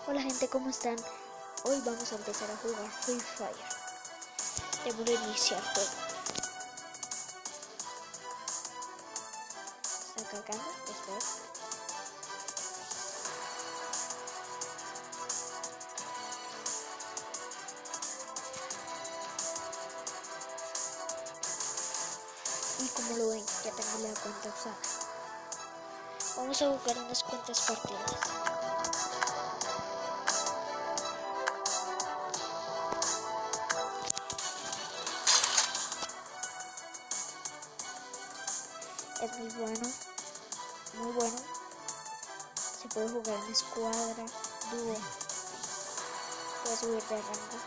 Hola gente, ¿cómo están? Hoy vamos a empezar a jugar Free Fire. Debo iniciar juego. ¿Está cargando? Espera. Y como lo ven, ya tengo la cuenta usada. Vamos a jugar unas cuantas partidas. Es muy bueno, muy bueno. Se puede jugar en escuadra, dúo. Puede subir de rango.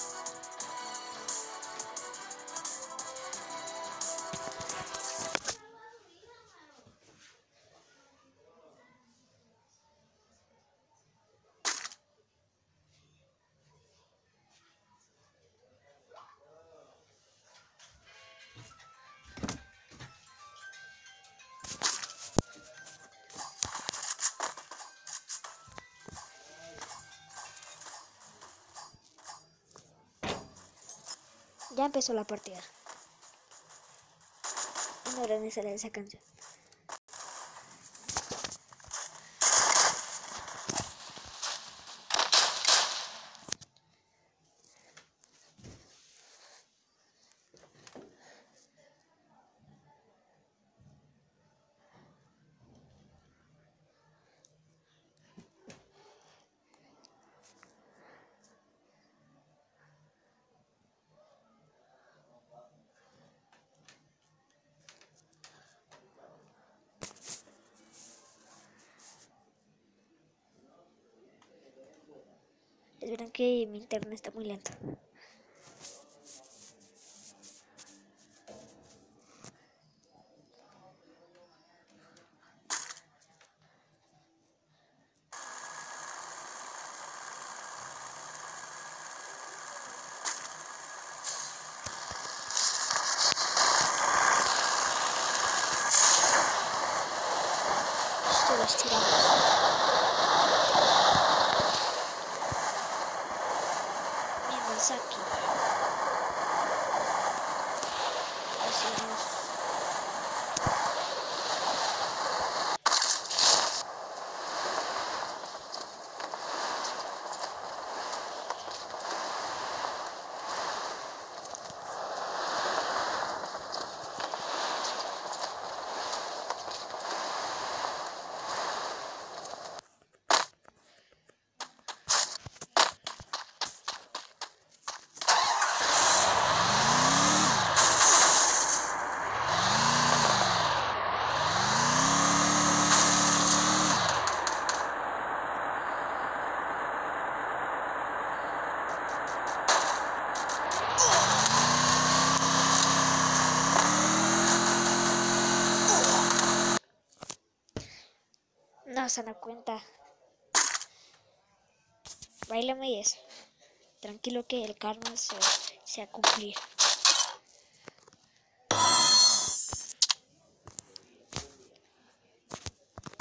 Ya empezó la partida. Ahora me sale esa canción. Verán que mi internet está muy lento. Todos tiramos. Miren, Saki. Hacemos. No se dan cuenta. Báilame y eso. Tranquilo que el karma se va a cumplir.